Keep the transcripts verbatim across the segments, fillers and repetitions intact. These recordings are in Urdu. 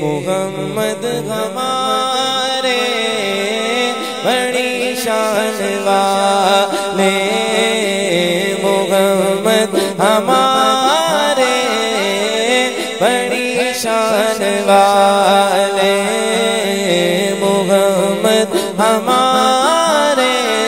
محمد ہمارے بڑی شان والے محمد ہمارے بڑی شان والے محمد ہمارے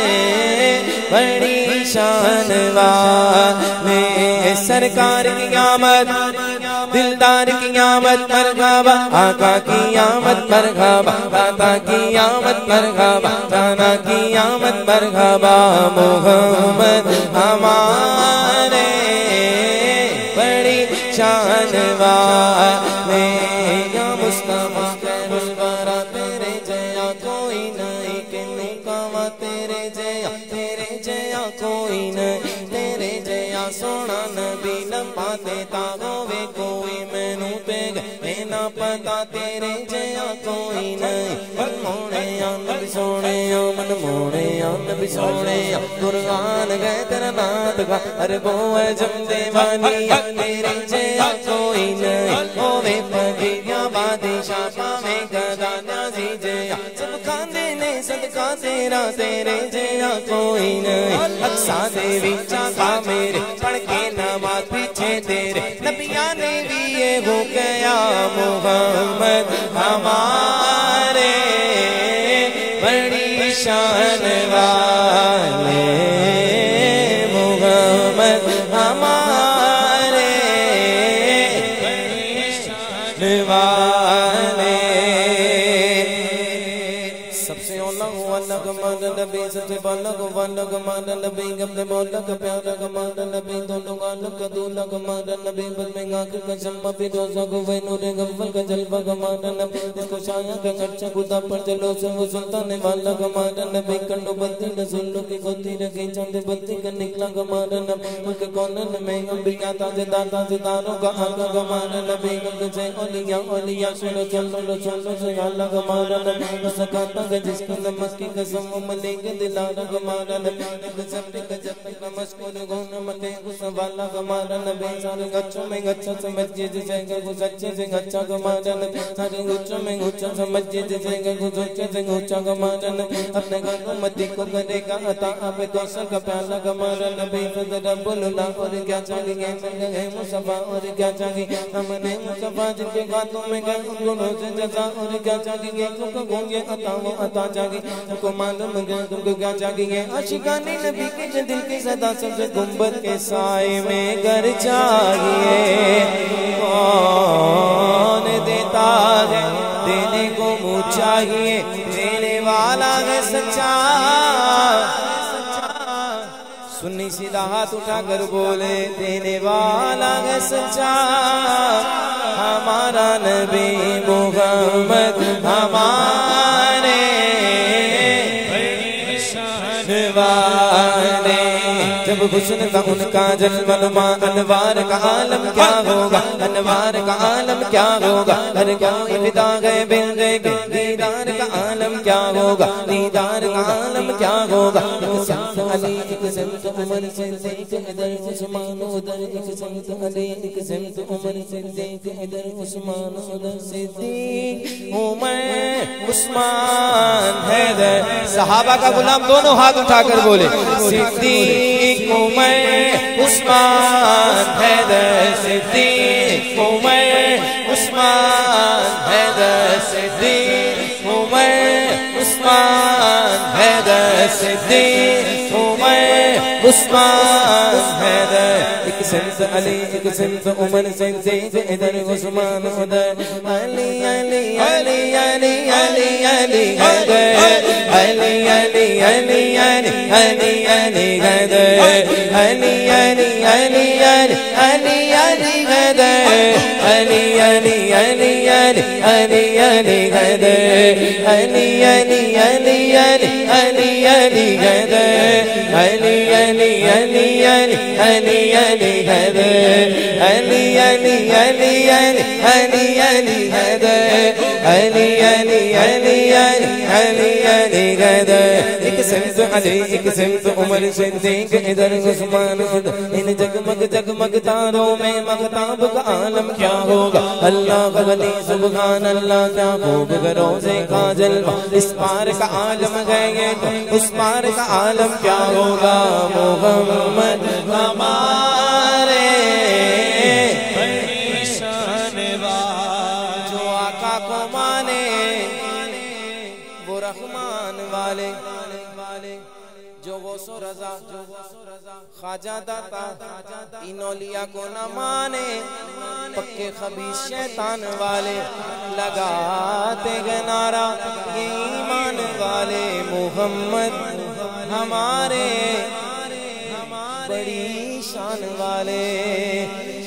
بڑی شان والے سرکار کی آمد دلدار کی آمد مرحبا آقا کی آمد مرحبا دادا کی آمد مرحبا جانا کی آمد مرحبا محمد ہمارے بڑی شان والے یا مصطفیٰ خیر الورا تیرے جیا کوئی نہیں کنے کاوا تیرے جیا تیرے جیا کوئی نہیں تیرے جیا سونا نبی لمبا دیتا ہوئے کوئی مینو پہ گئے نہ پتا تیرے جیا کوئی نہیں من موڑے یا نبی سوڑے یا من موڑے یا نبی سوڑے یا قرآن گئے تیرا نات گا عربوں ہے جمدے والی تیرے جیا کوئی نہیں ہوئے پگی یا بادشاہ پاوے گدا نیازی جیا سب کھاندے نے صدقہ تیرا تیرے جیا کوئی نہیں اقصا دیوی چاہا میرے پڑھ کے نماز پیچھے تیرے نبیاں نے بھی یہ ہو گیا محمد ہمارے بڑی شان والے محمد ہمارے بڑی شان والے سب سے اولا والا کمال نبی سب سے بالا والا کمال نبی قبل مولا کا پیارا کمال نبی دونوں گالا کا دولا کمال نبی بد میں گاکر کا شمع پی روزہ کو وے نور غفل کا جلوہ کمال نبی جس کو شایع کا خرچہ خدا پر جلو سے وہ سلطان والا کمال نبی کنڈو بلتی رسولوں کی گوتی رکھی چاندے بلتی کا نکلا کمال نبی ملک کونن میں انبیاء تاجدار تاجداروں کا آقا کمال نبی ملک سے اولیاء اولیاء سنو چلو رسولوں سے اللہ کمال نبی سکاتا کا جس کا نمک کی قسم و ملے کے دلارہ کمال نبی ایک سبری کا جب کا مشکول گونا مکے غصہ والا کمال نبی سارے گچوں میں گچہ سمجھے جسے گا گو سچے سے گچہ کمال نبی سارے گچوں میں گچہ سمجھے جسے گا گو سچے سے گچہ کمال نبی اپنے گھر امتی کو کرے گا عطا آپ دوسر کا پیالا کمال نبی فضل رب اللہ اور کیا چاہیے ہے مصطفیٰ اور کیا چاہیے ہم نے مصطفیٰ جن کے ہاتھوں میں گئے ان دونوں سے جزا اور کیا چاہیے تم کو گونگے عطا وہ عطا چاہیے تم کو معلوم گئے تم کو کیا چاہیے عاشقان نبی کے دل کی صدا سب سے گنبد کے سائے میں گھر چاہیے کون دیتا ہے دینے کو منہ چاہیے دینے والا ہے سچا سنی سیدھا ہاتھ اٹھا کر بولے دینے والا ہے سچا ہمارا نبی محمد ہمارے بڑی شان والے جب حسن کا ان کا جلوہ نما انوار کا عالم کیا ہوگا انوار کا عالم کیا ہوگا ہر کوئی فدا گئے بن گئے دیدار کا عالم کیا ہوگا دیدار کا عالم کیا ہوگا ایک سمت علی ایک سمت عمر صدیق ادھر عثمان ادھر ایک سمت علی ایک سمت عمر صدیق ادھر عثمان ادھر صدیق عمر عثمان حیدر صحابہ کا غلام دونوں ہاتھ اٹھا کر بولے صدیق عمر عثمان حیدر صدیق عمر عثمان حیدر صدیق عمر عثمان حیدر صدیق عمر عثمان حیدر ایک سمت علی ایک سمت عمر صدیق ادھر عثمان ادھر علی علی علی علی علی علی حیدر علی علی علی علی علی علی حیدر علی علی علی علی علی علی حیدر علی علی علی علی علی علی حیدر علی علی علی علی علی علی حیدر علی علی علی علی علی علی حیدر علی علی علی علی علی علی حیدر علی علی علی علی علی علی قیدر ایک سمت علی ایک سمت عمر صدیق ادھر عثمان ان جگمگ جگمگ تاروں میں مغتاب کا عالم کیا ہوگا اللہ کا ولی سبحان اللہ کیا خوب روزے کا جلوہ اس پار کا عالم گئے تو اس پار کا عالم کیا ہوگا محمد ہمارے جو آقا کو مانے وہ رحمان والے جو غوث و رضا خواجہ داتا ان اولیاء کو نہ مانے پکے خبیث شیطان والے لگاتے گئے نعرہ یہ ایمان والے محمد ہمارے بڑی شان والے